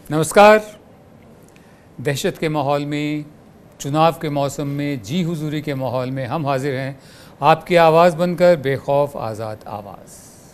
नमस्कार। दहशत के माहौल में, चुनाव के मौसम में, जी हुजूरी के माहौल में हम हाजिर हैं आपकी आवाज़ बनकर, बेखौफ आज़ाद आवाज़।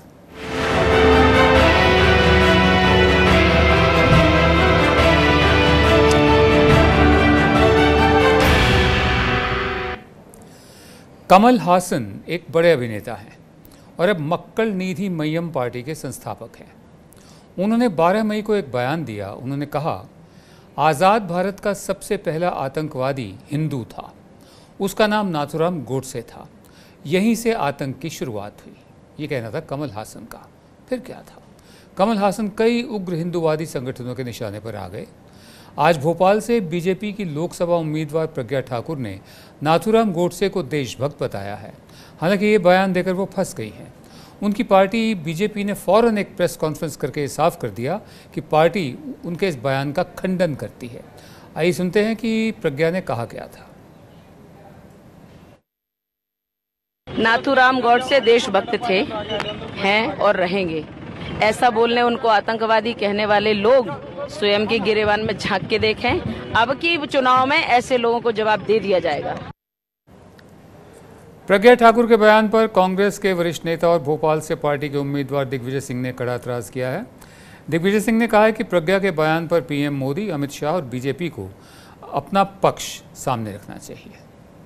कमल हासन एक बड़े अभिनेता हैं और अब मक्कल निधि मय्यम पार्टी के संस्थापक हैं। उन्होंने 12 मई को एक बयान दिया। उन्होंने कहा, आज़ाद भारत का सबसे पहला आतंकवादी हिंदू था, उसका नाम नाथूराम गोडसे था, यहीं से आतंक की शुरुआत हुई। ये कहना था कमल हासन का। फिर क्या था? कमल हासन कई उग्र हिंदूवादी संगठनों के निशाने पर आ गए। आज भोपाल से बीजेपी की लोकसभा उम्मीदवार प्रज्ञा ठाकुर ने नाथूराम गोडसे को देशभक्त बताया है। हालांकि ये बयान देकर वो फंस गई हैं। उनकी पार्टी बीजेपी ने फौरन एक प्रेस कॉन्फ्रेंस करके साफ कर दिया कि पार्टी उनके इस बयान का खंडन करती है। आइए सुनते हैं कि प्रज्ञा ने कहा क्या था। नाथूराम गोडसे देशभक्त थे, हैं और रहेंगे। ऐसा बोलने उनको आतंकवादी कहने वाले लोग स्वयं के गिरेबान में झांक के देखें। अब की चुनाव में ऐसे लोगों को जवाब दे दिया जाएगा। प्रज्ञा ठाकुर के बयान पर कांग्रेस के वरिष्ठ नेता और भोपाल से पार्टी के उम्मीदवार दिग्विजय सिंह ने कड़ा एतराज किया है। दिग्विजय सिंह ने कहा है कि प्रज्ञा के बयान पर पीएम मोदी, अमित शाह और बीजेपी को अपना पक्ष सामने रखना चाहिए।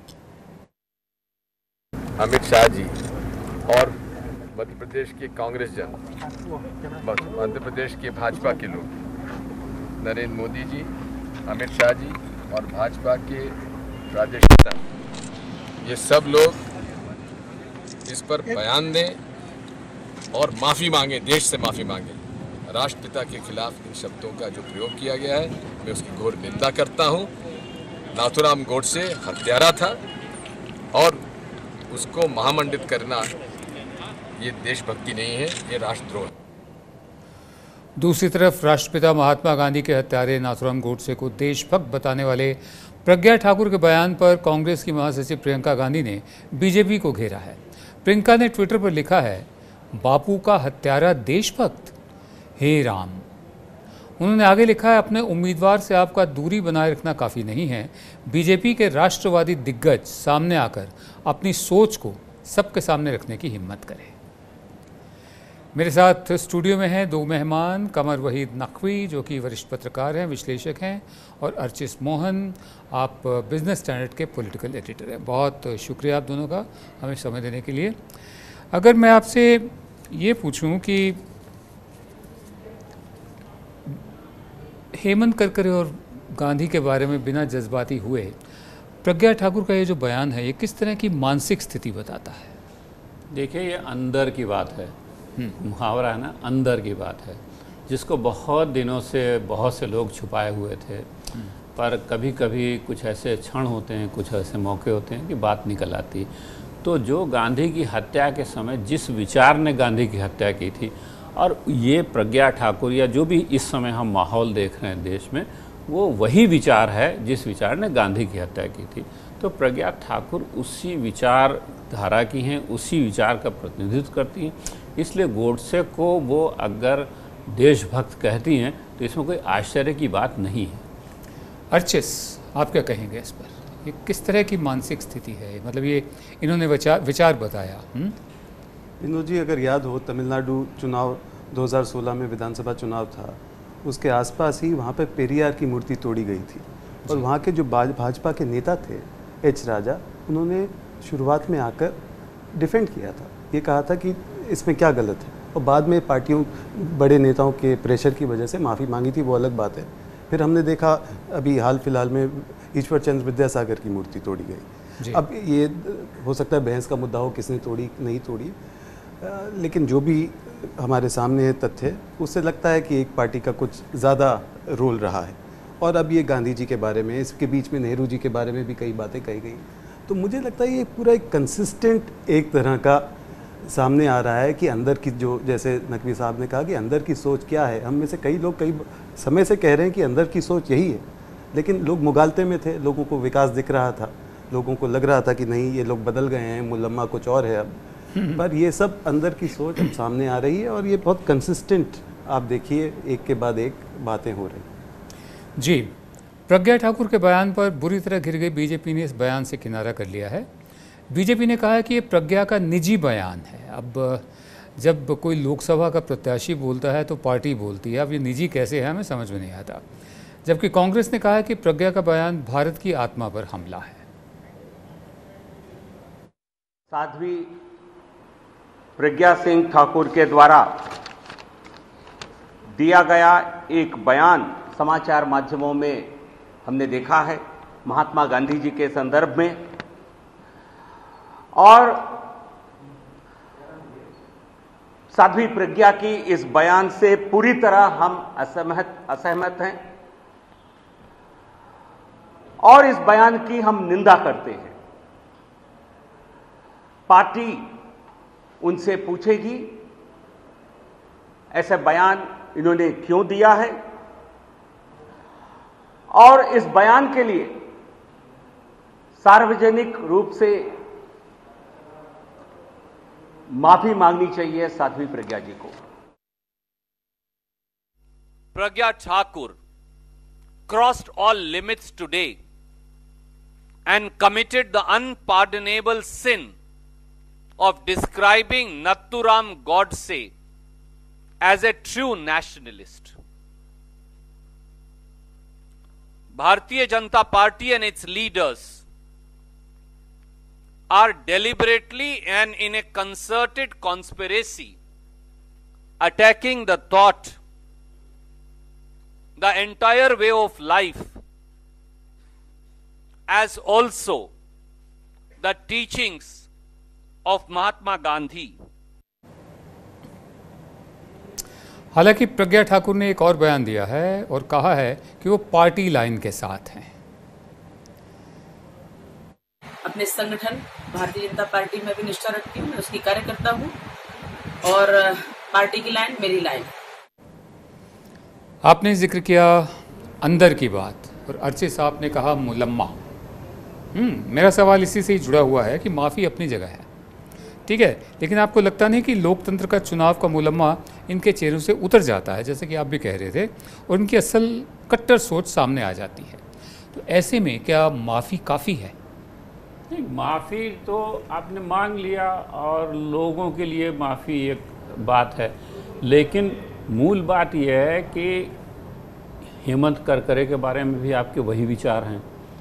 अमित शाह जी और मध्य प्रदेश के कांग्रेस जन, मध्य प्रदेश के भाजपा के लोग, नरेंद्र मोदी जी, अमित शाह जी और भाजपा के राजेश नेता, ये सब लोग इस पर बयान दें और माफ़ी मांगे, देश से माफ़ी मांगे। राष्ट्रपिता के खिलाफ इन शब्दों का जो प्रयोग किया गया है, मैं उसकी घोर निंदा करता हूं। नाथूराम गोडसे हत्यारा था और उसको महामंडित करना ये देशभक्ति नहीं है, ये राष्ट्रद्रोह है। दूसरी तरफ राष्ट्रपिता महात्मा गांधी के हत्यारे नाथूराम गोडसे को देशभक्त बताने वाले प्रज्ञा ठाकुर के बयान पर कांग्रेस की महासचिव प्रियंका गांधी ने बीजेपी को घेरा है। प्रियंका ने ट्विटर पर लिखा है, बापू का हत्यारा देशभक्त, हे राम। उन्होंने आगे लिखा है, अपने उम्मीदवार से आपका दूरी बनाए रखना काफ़ी नहीं है। बीजेपी के राष्ट्रवादी दिग्गज सामने आकर अपनी सोच को सबके सामने रखने की हिम्मत करें। मेरे साथ स्टूडियो में हैं दो मेहमान, कमर वहीद नकवी जो कि वरिष्ठ पत्रकार हैं, विश्लेषक हैं, और अर्चिस मोहन, आप बिजनेस स्टैंडर्ड के पॉलिटिकल एडिटर हैं। बहुत शुक्रिया आप दोनों का हमें समय देने के लिए। अगर मैं आपसे ये पूछूं कि हेमंत करकरे और गांधी के बारे में बिना जज्बाती हुए प्रज्ञा ठाकुर का ये जो बयान है, ये किस तरह की मानसिक स्थिति बताता है? देखिए, ये अंदर की बात है। मुहावरा है ना, अंदर की बात है, जिसको बहुत दिनों से बहुत से लोग छुपाए हुए थे। पर कभी कभी कुछ ऐसे क्षण होते हैं, कुछ ऐसे मौके होते हैं कि बात निकल आती। तो जो गांधी की हत्या के समय जिस विचार ने गांधी की हत्या की थी, और ये प्रज्ञा ठाकुर या जो भी इस समय हम माहौल देख रहे हैं देश में, वो वही विचार है जिस विचार ने गांधी की हत्या की थी। तो प्रज्ञा ठाकुर उसी विचारधारा की हैं, उसी विचार का प्रतिनिधित्व करती हैं। इसलिए गोडसे को वो अगर देशभक्त कहती हैं तो इसमें कोई आश्चर्य की बात नहीं है। अर्चिस, आप क्या कहेंगे इस पर? ये किस तरह की मानसिक स्थिति है? मतलब ये इन्होंने विचार बताया। विनोद जी, अगर याद हो, तमिलनाडु चुनाव 2016 में विधानसभा चुनाव था, उसके आसपास ही वहाँ पे पेरियार की मूर्ति तोड़ी गई थी और वहाँ के जो भाजपा के नेता थे, एच राजा, उन्होंने शुरुआत में आकर डिफेंड किया था। ये कहा था कि इसमें क्या गलत है, और बाद में पार्टियों, बड़े नेताओं के प्रेशर की वजह से माफ़ी मांगी थी, वो अलग बात है। फिर हमने देखा अभी हाल फिलहाल में ईश्वर चंद्र विद्यासागर की मूर्ति तोड़ी गई। अब ये हो सकता है बहस का मुद्दा हो, किसने तोड़ी नहीं तोड़ी, लेकिन जो भी हमारे सामने है तथ्य, उससे लगता है कि एक पार्टी का कुछ ज़्यादा रोल रहा है। और अब ये गांधी जी के बारे में, इसके बीच में नेहरू जी के बारे में भी कई बातें कही गई। तो मुझे लगता है ये पूरा एक कंसिस्टेंट एक तरह का सामने आ रहा है कि अंदर की जो, जैसे नकवी साहब ने कहा कि अंदर की सोच क्या है। हम में से कई लोग कई समय से कह रहे हैं कि अंदर की सोच यही है, लेकिन लोग मुगालते में थे, लोगों को विकास दिख रहा था, लोगों को लग रहा था कि नहीं ये लोग बदल गए हैं, मुलम्मा कुछ और है अब। पर ये सब अंदर की सोच अब सामने आ रही है और ये बहुत कंसिस्टेंट, आप देखिए एक के बाद एक बातें हो रही। जी, प्रज्ञा ठाकुर के बयान पर बुरी तरह घिर गई बीजेपी ने इस बयान से किनारा कर लिया है। बीजेपी ने कहा है कि ये प्रज्ञा का निजी बयान है। अब जब कोई लोकसभा का प्रत्याशी बोलता है तो पार्टी बोलती है, अब ये निजी कैसे है हमें समझ में नहीं आता। जबकि कांग्रेस ने कहा है कि प्रज्ञा का बयान भारत की आत्मा पर हमला है। साध्वी प्रज्ञा सिंह ठाकुर के द्वारा दिया गया एक बयान समाचार माध्यमों में हमने देखा है महात्मा गांधी जी के संदर्भ में, और साध्वी प्रज्ञा की इस बयान से पूरी तरह हम असहमत हैं और इस बयान की हम निंदा करते हैं। पार्टी उनसे पूछेगी ऐसा बयान इन्होंने क्यों दिया है, और इस बयान के लिए सार्वजनिक रूप से माफी मांगनी चाहिए साध्वी प्रज्ञा जी को। Pragya Thakur crossed all limits today and committed the unpardonable sin of describing Nathuram Godse as a true nationalist. Bharatiya Janata Party and its leaders are deliberately and in a concerted conspiracy attacking the thought, the entire way of life, as also the teachings of Mahatma Gandhi. हालांकि प्रज्ञा ठाकुर ने एक और बयान दिया है और कहा है कि वो पार्टी लाइन के साथ हैं। अपने संगठन भारतीय जनता पार्टी में भी निष्ठा रखती हूँ, मैं उसकी कार्यकर्ता हूँ और पार्टी की लाइन मेरी लाइन। आपने जिक्र किया अंदर की बात और अर्चित साहब ने कहा मुलम्मा। मेरा सवाल इसी से ही जुड़ा हुआ है कि माफ़ी अपनी जगह है, ठीक है, लेकिन आपको लगता नहीं कि लोकतंत्र का चुनाव का मुलम्मा इनके चेहरों से उतर जाता है, जैसे कि आप भी कह रहे थे, और इनकी असल कट्टर सोच सामने आ जाती है। तो ऐसे में क्या माफ़ी काफ़ी है? नहीं, माफ़ी तो आपने मांग लिया और लोगों के लिए माफ़ी एक बात है, लेकिन मूल बात यह है कि हेमंत करकरे के बारे में भी आपके वही विचार हैं,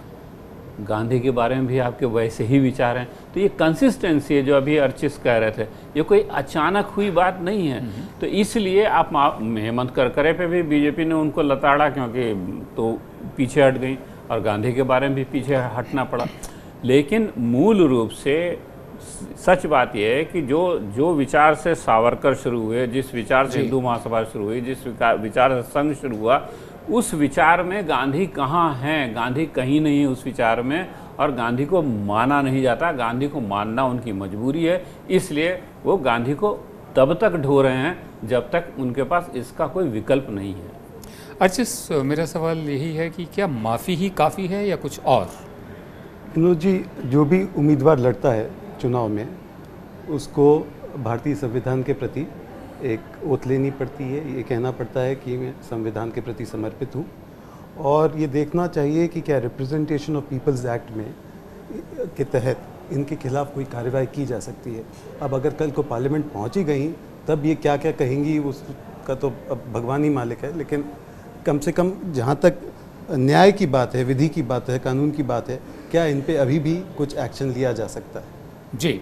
गांधी के बारे में भी आपके वैसे ही विचार हैं। तो ये कंसिस्टेंसी है जो अभी अर्चित कह रहे थे, ये कोई अचानक हुई बात नहीं है। तो इसलिए आप हेमंत करकरे पे भी बीजेपी ने उनको लताड़ा क्योंकि तो पीछे हट गई और गांधी के बारे में भी पीछे हटना पड़ा। लेकिन मूल रूप से सच बात यह है कि जो विचार से सावरकर शुरू हुए, जिस विचार से हिंदू महासभा शुरू हुई, जिस विचार से संघ शुरू हुआ, उस विचार में गांधी कहाँ हैं? गांधी कहीं नहीं है उस विचार में, और गांधी को माना नहीं जाता। गांधी को मानना उनकी मजबूरी है, इसलिए वो गांधी को तब तक ढो रहे हैं जब तक उनके पास इसका कोई विकल्प नहीं है। अच्छा, मेरा सवाल यही है कि क्या माफ़ी ही काफ़ी है या कुछ और? विनोद जी, जो भी उम्मीदवार लड़ता है चुनाव में, उसको भारतीय संविधान के प्रति एक ओथ लेनी पड़ती है, ये कहना पड़ता है कि मैं संविधान के प्रति समर्पित हूँ, और ये देखना चाहिए कि क्या रिप्रेजेंटेशन ऑफ पीपल्स एक्ट में के तहत इनके खिलाफ कोई कार्रवाई की जा सकती है। अब अगर कल को पार्लियामेंट पहुँच ही गई तब ये क्या क्या कहेंगी उसका तो अब भगवान ही मालिक है, लेकिन कम से कम जहाँ तक न्याय की बात है, विधि की बात है, कानून की बात है, क्या इन पे अभी भी कुछ एक्शन लिया जा सकता है? जी,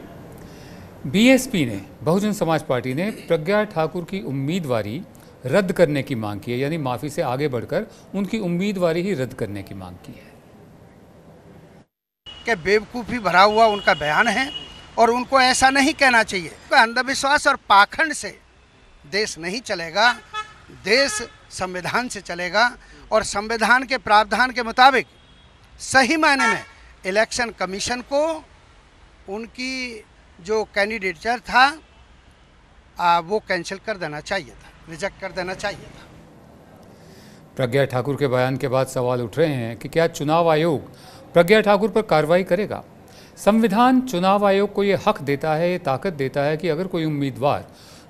बीएसपी ने, बहुजन समाज पार्टी ने प्रज्ञा ठाकुर की उम्मीदवारी रद्द करने की मांग की है, यानी माफ़ी से आगे बढ़कर उनकी उम्मीदवारी ही रद्द करने की मांग की है। कि बेवकूफ़ी भरा हुआ उनका बयान है और उनको ऐसा नहीं कहना चाहिए। अंधविश्वास और पाखंड से देश नहीं चलेगा, देश संविधान से चलेगा, और संविधान के प्रावधान के मुताबिक सही मायने में इलेक्शन कमीशन को उनकी जो कैंडिडेचर था वो कैंसिल कर देना चाहिए था, रिजेक्ट कर देना चाहिए था। प्रज्ञा ठाकुर के बयान के बाद सवाल उठ रहे हैं कि क्या चुनाव आयोग प्रज्ञा ठाकुर पर कार्रवाई करेगा? संविधान चुनाव आयोग को ये हक देता है, ये ताकत देता है कि अगर कोई उम्मीदवार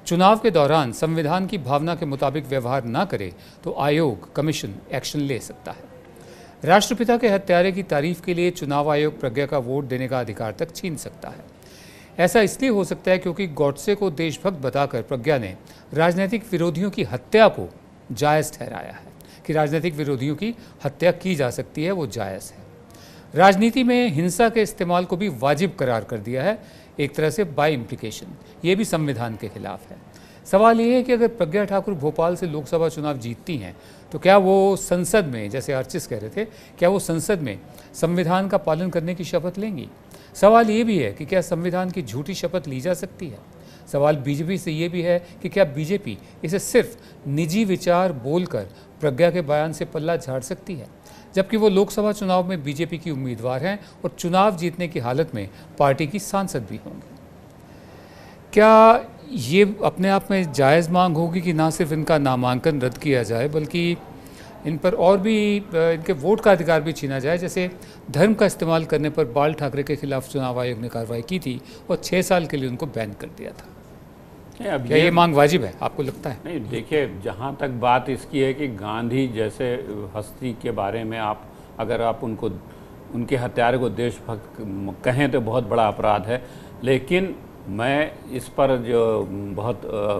चुनाव के दौरान संविधान की भावना के मुताबिक व्यवहार न करे तो आयोग कमीशन एक्शन ले सकता है। राष्ट्रपिता के हत्यारे की तारीफ के लिए चुनाव आयोग प्रज्ञा का वोट देने का अधिकार तक छीन सकता है। ऐसा इसलिए हो सकता है क्योंकि गॉडसे को देशभक्त बताकर प्रज्ञा ने राजनीतिक विरोधियों की हत्या को जायज़ ठहराया है कि राजनीतिक विरोधियों की हत्या की जा सकती है, वो जायज़ है। राजनीति में हिंसा के इस्तेमाल को भी वाजिब करार कर दिया है, एक तरह से बाय इम्प्लीकेशन। ये भी संविधान के खिलाफ है। सवाल ये है कि अगर प्रज्ञा ठाकुर भोपाल से लोकसभा चुनाव जीतती हैं तो क्या वो संसद में, जैसे अर्चिस कह रहे थे, क्या वो संसद में संविधान का पालन करने की शपथ लेंगी? सवाल ये भी है कि क्या संविधान की झूठी शपथ ली जा सकती है? सवाल बीजेपी से ये भी है कि क्या बीजेपी इसे सिर्फ निजी विचार बोलकर प्रज्ञा के बयान से पल्ला झाड़ सकती है, जबकि वो लोकसभा चुनाव में बीजेपी की उम्मीदवार हैं और चुनाव जीतने की हालत में पार्टी की सांसद भी होंगी? क्या ये अपने आप में जायज़ मांग होगी कि ना सिर्फ इनका नामांकन रद्द किया जाए बल्कि इन पर और भी इनके वोट का अधिकार भी छीना जाए? जैसे धर्म का इस्तेमाल करने पर बाल ठाकरे के खिलाफ चुनाव आयोग ने कार्रवाई की थी और 6 साल के लिए उनको बैन कर दिया था। अब क्या ये मांग वाजिब है, आपको लगता है? नहीं, देखिए, जहाँ तक बात इसकी है कि गांधी जैसे हस्ती के बारे में अगर आप उनके हत्यारे को देशभक्त कहें तो बहुत बड़ा अपराध है, लेकिन मैं इस पर जो बहुत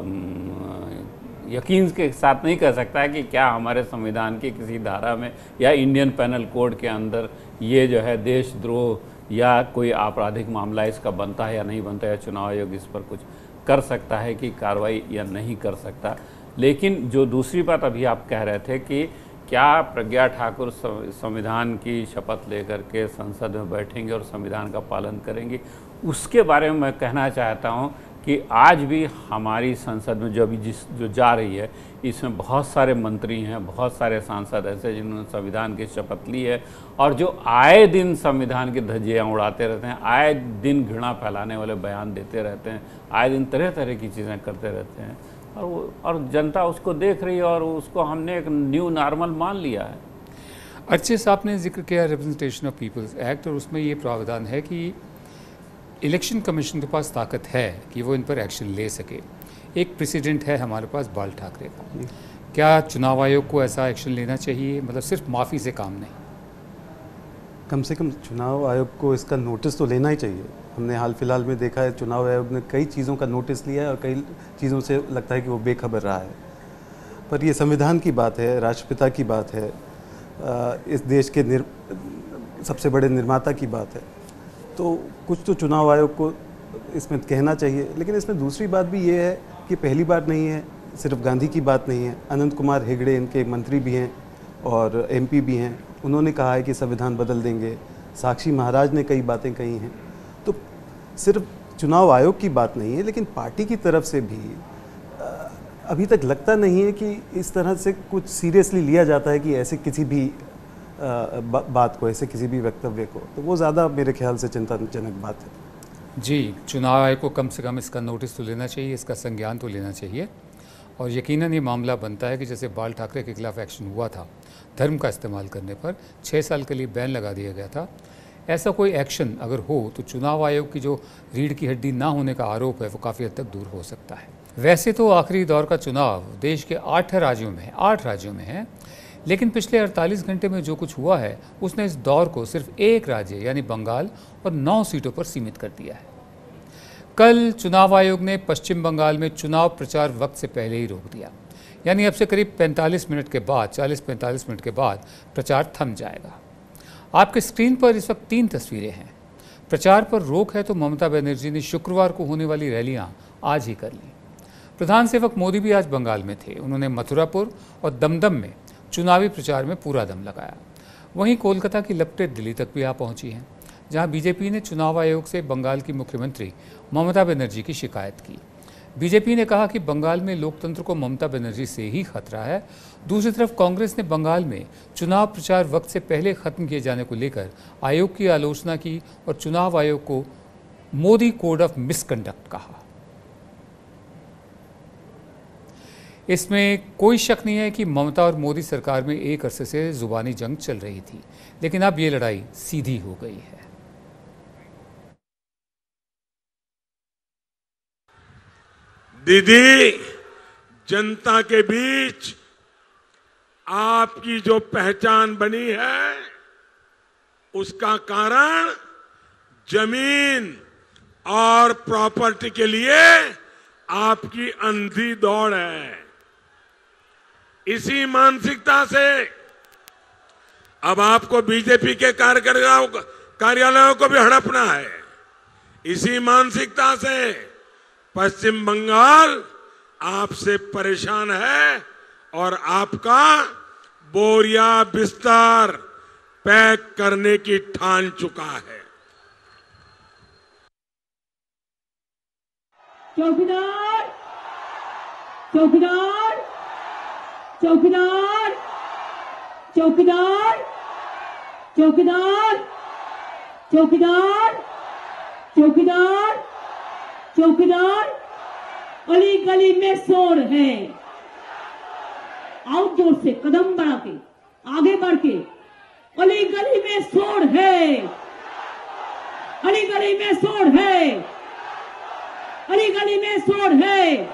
यकीन के साथ नहीं कह सकता कि क्या हमारे संविधान की किसी धारा में या इंडियन पैनल कोड के अंदर ये जो है देशद्रोह या कोई आपराधिक मामला इसका बनता है या नहीं बनता है, या चुनाव आयोग इस पर कुछ कर सकता है कि कार्रवाई या नहीं कर सकता। लेकिन जो दूसरी बात अभी आप कह रहे थे कि क्या प्रज्ञा ठाकुर संविधान की शपथ लेकर के संसद में बैठेंगे और संविधान का पालन करेंगे, उसके बारे में मैं कहना चाहता हूं कि आज भी हमारी संसद में जो जा रही है, इसमें बहुत सारे मंत्री हैं, बहुत सारे सांसद ऐसे जिन्होंने संविधान की शपथ ली है और जो आए दिन संविधान की धज्जियाँ उड़ाते रहते हैं, आए दिन घृणा फैलाने वाले बयान देते रहते हैं, आए दिन तरह तरह की चीज़ें करते रहते हैं और जनता उसको देख रही है और उसको हमने एक न्यू नॉर्मल मान लिया है। अच्छे से आपने जिक्र किया रिप्रेजेंटेशन ऑफ पीपल्स एक्ट, और उसमें ये प्रावधान है कि इलेक्शन कमीशन के पास ताकत है कि वो इन पर एक्शन ले सके। एक प्रेसिडेंट है हमारे पास बाल ठाकरे का। क्या चुनाव आयोग को ऐसा एक्शन लेना चाहिए? मतलब सिर्फ माफ़ी से काम नहीं, कम से कम चुनाव आयोग को इसका नोटिस तो लेना ही चाहिए। हमने हाल फिलहाल में देखा है चुनाव आयोग ने कई चीज़ों का नोटिस लिया है और कई चीज़ों से लगता है कि वो बेखबर रहा है। पर ये संविधान की बात है, राष्ट्रपिता की बात है, इस देश के सबसे बड़े निर्माता की बात है, तो कुछ तो चुनाव आयोग को इसमें कहना चाहिए। लेकिन इसमें दूसरी बात भी ये है कि पहली बार नहीं है, सिर्फ गांधी की बात नहीं है। अनंत कुमार हेगड़े इनके मंत्री भी हैं और एमपी भी हैं, उन्होंने कहा है कि संविधान बदल देंगे। साक्षी महाराज ने कई बातें कही हैं। तो सिर्फ चुनाव आयोग की बात नहीं है, लेकिन पार्टी की तरफ से भी अभी तक लगता नहीं है कि इस तरह से कुछ सीरियसली लिया जाता है कि ऐसे किसी भी बात को, ऐसे किसी भी वक्तव्य को, तो वो ज़्यादा मेरे ख्याल से चिंताजनक बात है। जी, चुनाव आयोग को कम से कम इसका नोटिस तो लेना चाहिए, इसका संज्ञान तो लेना चाहिए। और यकीनन ये मामला बनता है कि जैसे बाल ठाकरे के खिलाफ एक्शन हुआ था, धर्म का इस्तेमाल करने पर 6 साल के लिए बैन लगा दिया गया था, ऐसा कोई एक्शन अगर हो तो चुनाव आयोग की जो रीढ़ की हड्डी ना होने का आरोप है वो काफ़ी हद तक दूर हो सकता है। वैसे तो आखिरी दौर का चुनाव देश के 8 राज्यों में है, लेकिन पिछले 48 घंटे में जो कुछ हुआ है उसने इस दौर को सिर्फ एक राज्य यानी बंगाल और 9 सीटों पर सीमित कर दिया है। कल चुनाव आयोग ने पश्चिम बंगाल में चुनाव प्रचार वक्त से पहले ही रोक दिया, यानी अब से करीब 45 मिनट के बाद, 40-45 मिनट के बाद प्रचार थम जाएगा। आपके स्क्रीन पर इस वक्त 3 तस्वीरें हैं। प्रचार पर रोक है तो ममता बनर्जी ने शुक्रवार को होने वाली रैलियां आज ही कर ली। प्रधान सेवक मोदी भी आज बंगाल में थे। उन्होंने मथुरापुर और दमदम में चुनावी प्रचार में पूरा दम लगाया। वहीं कोलकाता की लपटें दिल्ली तक भी आ पहुंची हैं, जहां बीजेपी ने चुनाव आयोग से बंगाल की मुख्यमंत्री ममता बनर्जी की शिकायत की। बीजेपी ने कहा कि बंगाल में लोकतंत्र को ममता बनर्जी से ही खतरा है। दूसरी तरफ कांग्रेस ने बंगाल में चुनाव प्रचार वक्त से पहले खत्म किए जाने को लेकर आयोग की आलोचना की और चुनाव आयोग को मोदी कोड ऑफ मिसकंडक्ट कहा। इसमें कोई शक नहीं है कि ममता और मोदी सरकार में एक अरसे से जुबानी जंग चल रही थी, लेकिन अब ये लड़ाई सीधी हो गई है। दीदी, जनता के बीच आपकी जो पहचान बनी है उसका कारण जमीन और प्रॉपर्टी के लिए आपकी अंधी दौड़ है। इसी मानसिकता से अब आपको बीजेपी के कार्यालयों को भी हड़पना है। इसी मानसिकता से पश्चिम बंगाल आपसे परेशान है और आपका बोरिया बिस्तर पैक करने की ठान चुका है। चौकीदार, चौकीदार, चौकीदार, चौकीदार, चौकीदार, चौकीदार, चौकीदार, चौकीदार, गली गली में शोर है। आओ जोर से कदम बढ़ा के आगे बढ़ के, गली गली में शोर है, गली गली में शोर है, गली गली में शोर है।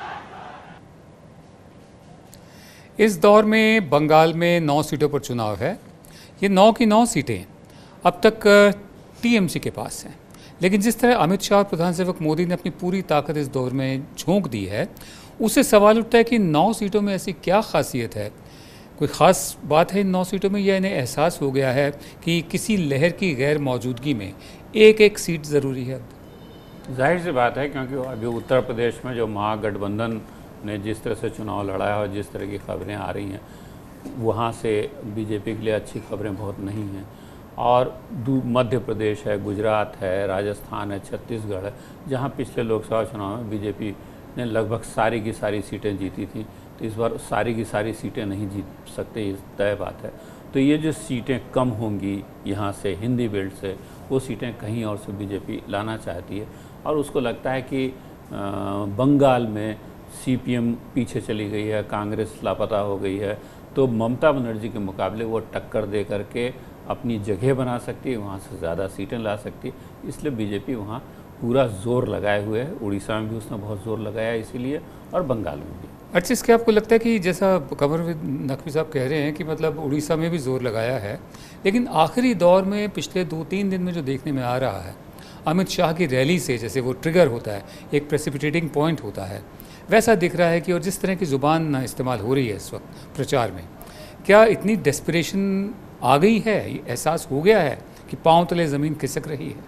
इस दौर में बंगाल में 9 सीटों पर चुनाव है। ये 9 की 9 सीटें अब तक टीएमसी के पास हैं, लेकिन जिस तरह अमित शाह और प्रधान सेवक मोदी ने अपनी पूरी ताकत इस दौर में झोंक दी है, उससे सवाल उठता है कि 9 सीटों में ऐसी क्या खासियत है, कोई ख़ास बात है इन 9 सीटों में, या इन्हें एहसास हो गया है कि किसी लहर की गैर मौजूदगी में एक एक सीट ज़रूरी है? जाहिर सी बात है, क्योंकि अभी उत्तर प्रदेश में जो महागठबंधन ने जिस तरह से चुनाव लड़ा है और जिस तरह की खबरें आ रही हैं, वहाँ से बीजेपी के लिए अच्छी खबरें बहुत नहीं हैं। और मध्य प्रदेश है, गुजरात है, राजस्थान है, छत्तीसगढ़ है, जहाँ पिछले लोकसभा चुनाव में बीजेपी ने लगभग सारी की सारी सीटें जीती थी, तो इस बार सारी की सारी सीटें नहीं जीत सकते, ये तय बात है। तो ये जो सीटें कम होंगी यहाँ से, हिंदी बेल्ट से, वो सीटें कहीं और से बीजेपी लाना चाहती है। और उसको लगता है कि बंगाल में सीपीएम पीछे चली गई है, कांग्रेस लापता हो गई है, तो ममता बनर्जी के मुकाबले वो टक्कर दे करके अपनी जगह बना सकती है, वहाँ से ज़्यादा सीटें ला सकती है। इसलिए बीजेपी वहाँ पूरा जोर लगाए हुए है। उड़ीसा में भी उसने बहुत जोर लगाया इसीलिए, और बंगाल में भी। अच्छा, इसके आपको लगता है कि जैसा कमर नकवी साहब कह रहे हैं कि मतलब उड़ीसा में भी जोर लगाया है, लेकिन आखिरी दौर में पिछले 2-3 दिन में जो देखने में आ रहा है, अमित शाह की रैली से जैसे वो ट्रिगर होता है, एक प्रेसिपिटेटिंग पॉइंट होता है, वैसा दिख रहा है कि, और जिस तरह की ज़ुबान इस्तेमाल हो रही है इस वक्त प्रचार में, क्या इतनी डेस्परेशन आ गई है, एहसास हो गया है कि पांव तले ज़मीन खिसक रही है?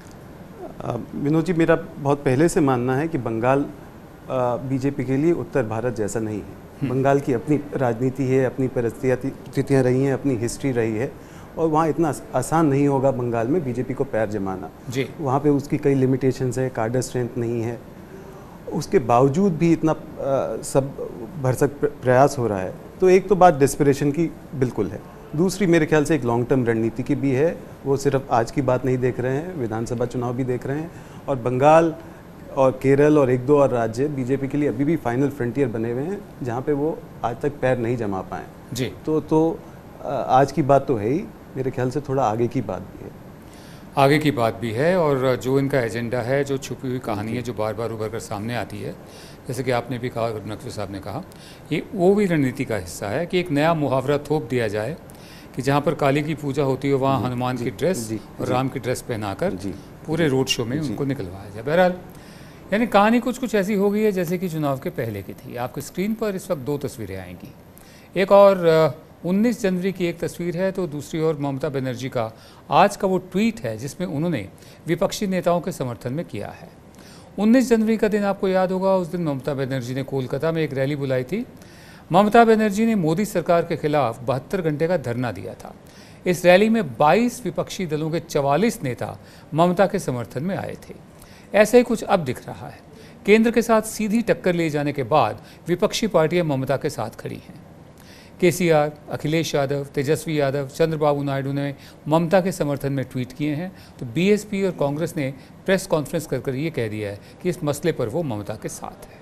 विनोद जी, मेरा बहुत पहले से मानना है कि बंगाल बीजेपी के लिए उत्तर भारत जैसा नहीं है। बंगाल की अपनी राजनीति है, अपनी परिस्थितियाँ रही हैं, अपनी हिस्ट्री रही है, और वहाँ इतना आसान नहीं होगा बंगाल में बीजेपी को पैर जमाना जी। वहाँ पे उसकी कई लिमिटेशंस है, कार्डर स्ट्रेंथ नहीं है, उसके बावजूद भी इतना सब भरसक प्रयास हो रहा है। तो एक तो बात डेस्परेशन की बिल्कुल है, दूसरी मेरे ख्याल से एक लॉन्ग टर्म रणनीति की भी है। वो सिर्फ आज की बात नहीं देख रहे हैं, विधानसभा चुनाव भी देख रहे हैं, और बंगाल और केरल और 1-2 और राज्य बीजेपी के लिए अभी भी फाइनल फ्रंटियर बने हुए हैं, जहाँ पे वो आज तक पैर नहीं जमा पाए जी। तो आज की बात तो है ही, मेरे ख्याल से थोड़ा आगे की बात भी है। आगे की बात भी है, और जो इनका एजेंडा है, जो छुपी हुई कहानी है, जो बार बार उभर कर सामने आती है, जैसे कि आपने भी कहा, नकवी साहब ने कहा, ये वो भी रणनीति का हिस्सा है कि एक नया मुहावरा थोप दिया जाए कि जहाँ पर काली की पूजा होती है वहाँ हनुमान की ड्रेस और राम की ड्रेस पहनाकर पूरे रोड शो में उनको निकलवाया जाए। बहरहाल, यानी कहानी कुछ ऐसी हो गई है जैसे कि चुनाव के पहले की थी। आपकी स्क्रीन पर इस वक्त 2 तस्वीरें आएंगी, एक और 19 जनवरी की एक तस्वीर है, तो दूसरी ओर ममता बनर्जी का आज का वो ट्वीट है जिसमें उन्होंने विपक्षी नेताओं के समर्थन में किया है। 19 जनवरी का दिन आपको याद होगा, उस दिन ममता बनर्जी ने कोलकाता में एक रैली बुलाई थी। ममता बनर्जी ने मोदी सरकार के खिलाफ 72 घंटे का धरना दिया था। इस रैली में 22 विपक्षी दलों के 44 नेता ममता के समर्थन में आए थे। ऐसा ही कुछ अब दिख रहा है। केंद्र के साथ सीधी टक्कर ले जाने के बाद विपक्षी पार्टियां ममता के साथ खड़ी हैं। केसीआर, अखिलेश यादव, तेजस्वी यादव, चंद्रबाबू नायडू ने ममता के समर्थन में ट्वीट किए हैं, तो बीएसपी और कांग्रेस ने प्रेस कॉन्फ्रेंस कर ये कह दिया है कि इस मसले पर वो ममता के साथ है।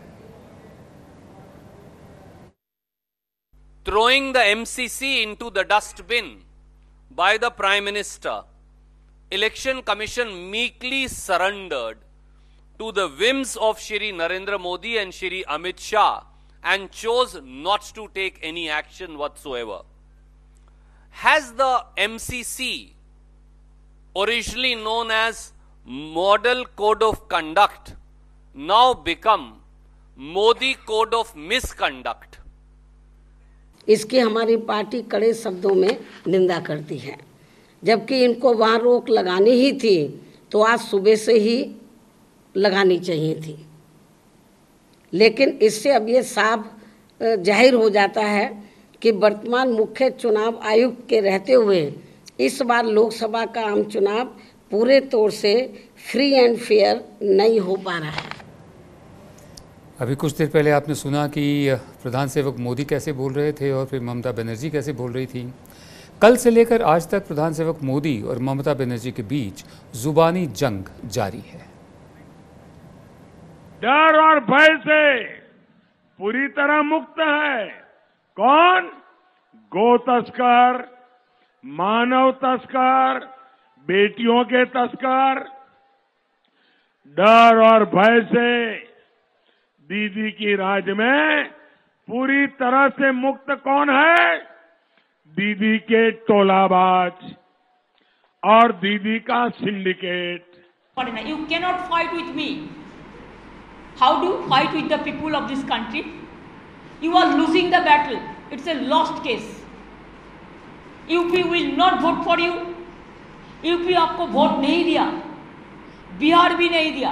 Throwing the MCC into the dustbin by the Prime Minister, Election Commission meekly surrendered to the whims of Shri Narendra Modi and Shri Amit Shah and chose not to take any action whatsoever. Has the MCC, originally known as Model Code of Conduct, now become Modi Code of Misconduct? इसकी हमारी party कड़े शब्दों में निंदा करती है। जबकि इनको वहाँ रोक लगानी ही थी तो आज सुबह से ही लगानी चाहिए थी, लेकिन इससे अब ये साफ जाहिर हो जाता है कि वर्तमान मुख्य चुनाव आयुक्त के रहते हुए इस बार लोकसभा का आम चुनाव पूरे तौर से फ्री एंड फेयर नहीं हो पा रहा है। अभी कुछ देर पहले आपने सुना कि प्रधान सेवक मोदी कैसे बोल रहे थे और फिर ममता बनर्जी कैसे बोल रही थी। कल से लेकर आज तक प्रधान सेवक मोदी और ममता बनर्जी के बीच जुबानी जंग जारी है। डर और भय से पूरी तरह मुक्त है कौन? गो तस्कर, मानव तस्कर, बेटियों के तस्कर। डर और भय से दीदी की राज में पूरी तरह से मुक्त कौन है? दीदी के टोलाबाज और दीदी का syndicate. You cannot fight with me. How do you fight with the people of this country? You are losing the battle. It's a lost case. UP will not vote for you. UP आपको vote नहीं दिया, बिहार भी नहीं दिया।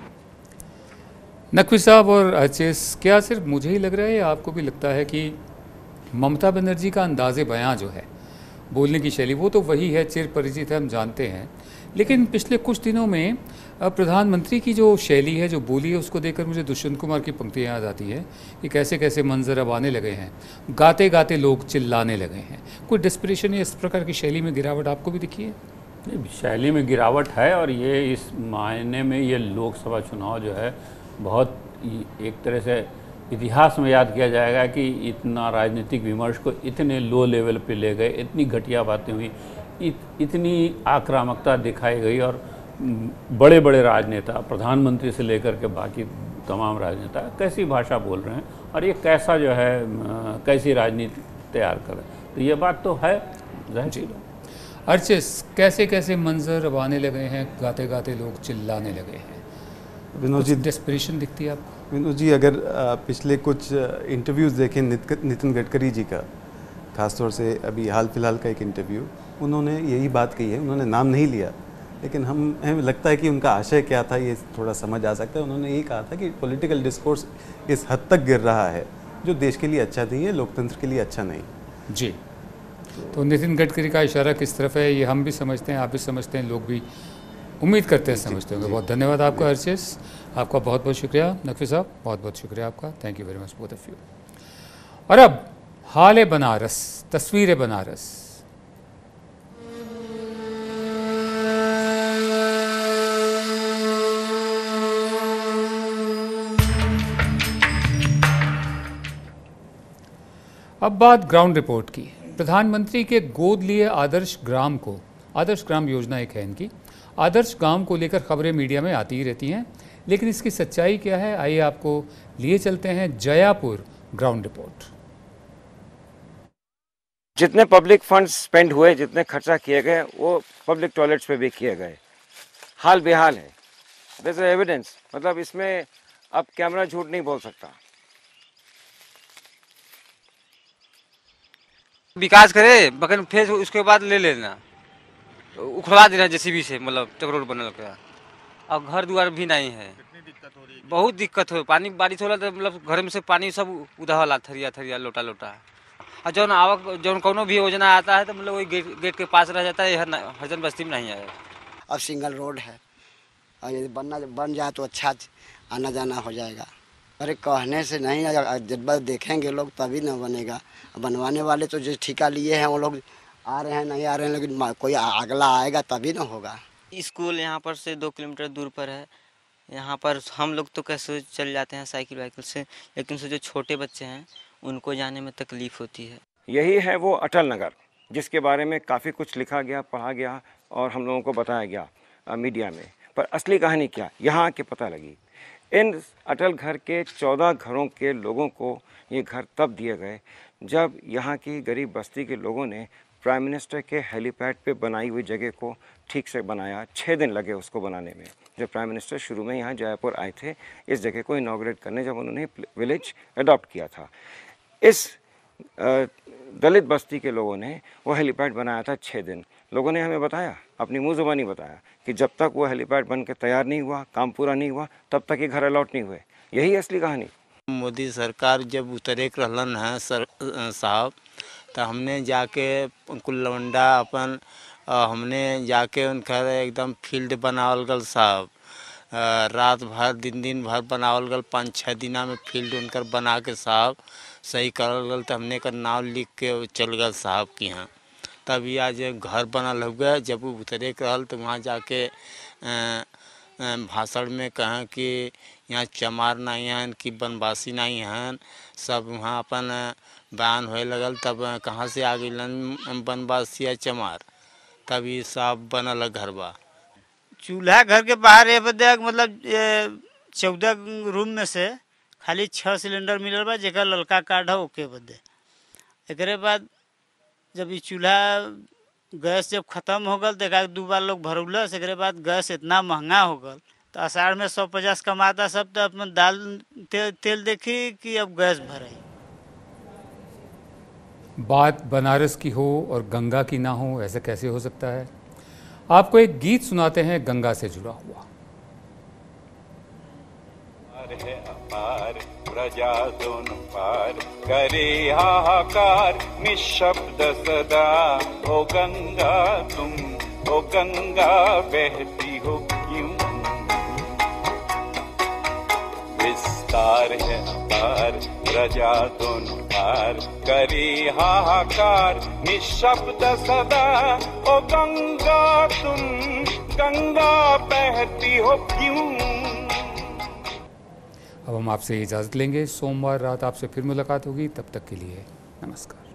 नकवी साहब और HS, क्या सिर्फ मुझे ही लग रहा है या आपको भी लगता है कि ममता बनर्जी का अंदाज़े बयां जो है, बोलने की शैली, वो तो वही है, चिर परिचित है, हम जानते हैं, लेकिन पिछले कुछ दिनों में प्रधानमंत्री की जो शैली है, जो बोली है, उसको देखकर मुझे दुष्यंत कुमार की पंक्तियाँ याद आती है कि कैसे कैसे मंजर अब आने लगे हैं, गाते गाते लोग चिल्लाने लगे हैं। कोई डिस्परेशन या इस प्रकार की शैली में गिरावट आपको भी दिखी है? शैली में गिरावट है, और ये इस मायने में ये लोकसभा चुनाव जो है बहुत एक तरह से इतिहास में याद किया जाएगा कि इतना राजनीतिक विमर्श को इतने लो लेवल पे ले गए, इतनी घटिया बातें हुई, इतनी आक्रामकता दिखाई गई, और बड़े बड़े राजनेता, प्रधानमंत्री से लेकर के बाकी तमाम राजनेता कैसी भाषा बोल रहे हैं और ये कैसा जो है कैसी राजनीति तैयार कर रहे हैं। तो ये बात तो है जी। अर्चिस, कैसे कैसे मंजर अब आने लगे हैं, गाते गाते लोग चिल्लाने लगे हैं, विनोद जी डेस्परेशन दिखती है आपको? विनोद जी, अगर पिछले कुछ इंटरव्यूज़ देखें नितिन गडकरी जी का, खासतौर से अभी हाल फिलहाल का एक इंटरव्यू, उन्होंने यही बात कही है। उन्होंने नाम नहीं लिया, लेकिन हमें लगता है कि उनका आशय क्या था ये थोड़ा समझ आ सकता है। उन्होंने यही कहा था कि पॉलिटिकल डिस्कोर्स इस हद तक गिर रहा है जो देश के लिए अच्छा नहीं है, लोकतंत्र के लिए अच्छा नहीं। जी, तो नितिन गडकरी का इशारा किस तरफ है ये हम भी समझते हैं, आप भी समझते हैं, लोग भी उम्मीद करते हैं समझते होंगे। बहुत धन्यवाद आपका अर्चिस, आपका बहुत बहुत शुक्रिया। नकवी साहब, बहुत बहुत शुक्रिया आपका। Thank you very much both of you. और अब हाल है बनारस, तस्वीरें बनारस। अब बात ग्राउंड रिपोर्ट की। प्रधानमंत्री के गोद लिए आदर्श ग्राम को, आदर्श ग्राम योजना एक है इनकी, आदर्श गांव को लेकर खबरें मीडिया में आती ही रहती हैं, लेकिन इसकी सच्चाई क्या है, आइए आपको लिए चलते हैं जयापुर ग्राउंड रिपोर्ट। जितने पब्लिक फंड्स स्पेंड हुए, जितने खर्चा किए गए, वो पब्लिक टॉयलेट्स पे भी किए गए। हाल बेहाल है, देयर इज एविडेंस, मतलब इसमें अब कैमरा झूठ नहीं बोल सकता। विकास करे बगन फिर उसके बाद ले लेना, उखड़वा देना जेसीबी से, मतलब चक्रोड बनल का। अब घर द्वार भी नहीं है, बहुत दिक्कत हो। पानी बारिश होला तो मतलब घर में से पानी सब उधा वाला, थरिया थरिया लोटा लोटा। और जौन आवक जौन कोनो भी योजना आता है तो मतलब वही गेट के पास रह जाता है, हरजन बस्ती में नहीं आएगा। अब सिंगल रोड है, और यदि बन जाए तो अच्छा आना जाना हो जाएगा। अरे कहने से नहीं, जब देखेंगे लोग तभी न बनेगा। बनवाने वाले तो जो ठेका लिए हैं वो लोग आ रहे हैं, नहीं आ रहे हैं, लेकिन कोई अगला आएगा तभी ना होगा। स्कूल यहाँ पर से 2 किलोमीटर दूर पर है। यहाँ पर हम लोग तो कैसे चल जाते हैं साइकिल वाइकिल से, लेकिन जो छोटे बच्चे हैं उनको जाने में तकलीफ होती है। यही है वो अटल नगर, जिसके बारे में काफ़ी कुछ लिखा गया, पढ़ा गया और हम लोगों को बताया गया मीडिया में, पर असली कहानी क्या यहाँ आके पता लगी। इन अटल घर के 14 घरों के लोगों को ये घर तब दिए गए जब यहाँ की गरीब बस्ती के लोगों ने प्राइम मिनिस्टर के हेलीपैड पे बनाई हुई जगह को ठीक से बनाया। 6 दिन लगे उसको बनाने में। जब प्राइम मिनिस्टर शुरू में यहाँ जयपुर आए थे इस जगह को इनॉग्रेट करने, जब उन्होंने विलेज अडॉप्ट किया था, इस दलित बस्ती के लोगों ने वो हेलीपैड बनाया था 6 दिन। लोगों ने हमें बताया, अपनी मुँह ज़ुबानी बताया कि जब तक वो हेलीपैड बन के तैयार नहीं हुआ, काम पूरा नहीं हुआ, तब तक ये घर अलॉट नहीं हुए। यही असली कहानी। मोदी सरकार जब उतरे रहलन है साहब, तो हमने जाके कुल लवंडा अपन हमने जाके उनका एकदम फील्ड बनावल गल साहब। रात भर दिन भर बनावल गल, 5-6 दिना में फील्ड उनकर बना के साहब सही करल गल। तो हमने का नाम लिख के चल गल साहब के यहाँ। तभी आज घर बनल हो गया। जब वो उतरे रहल तो वहाँ जाके भाषण में कहा कि यहाँ चमार नहीं हैं कि बनवासी नहीं हैं, सब वहाँ अपन बयान होए लगल। तब कहाँ से आ गई बनवासी या चमार, तभी साहब बनल घरबा। चूल्हा घर के बाहर ये बदे मतलब 14 रूम में से खाली 6 सिलेंडर मिलल बा, जेकर ललका कार्ड है ओके बदे। एकरे बाद जब ये चूल्हा गैस जब खत्म हो गल, देखा 2 बार लोग भरौलस। एकरे बाद गैस इतना महंगा हो गल तो आषाढ़ में 150 कमाता सब, तो अपन दाल तेल देखी कि अब गैस भरे। बात बनारस की हो और गंगा की ना हो, ऐसा कैसे हो सकता है? आपको एक गीत सुनाते हैं गंगा से जुड़ा हुआ। अपार प्रजा दोनों पार करे हाहाकार निशब्द सदा, ओ गंगा तुम, ओ गंगा बहती हो क्यों? विस्तार है अपार प्रजा दोनों पार करे हाहाकार निशब्द सदा, ओ गंगा तुम, गंगा बहती हो क्यों? अब हम आपसे इजाज़त लेंगे। सोमवार रात आपसे फिर मुलाकात होगी। तब तक के लिए नमस्कार।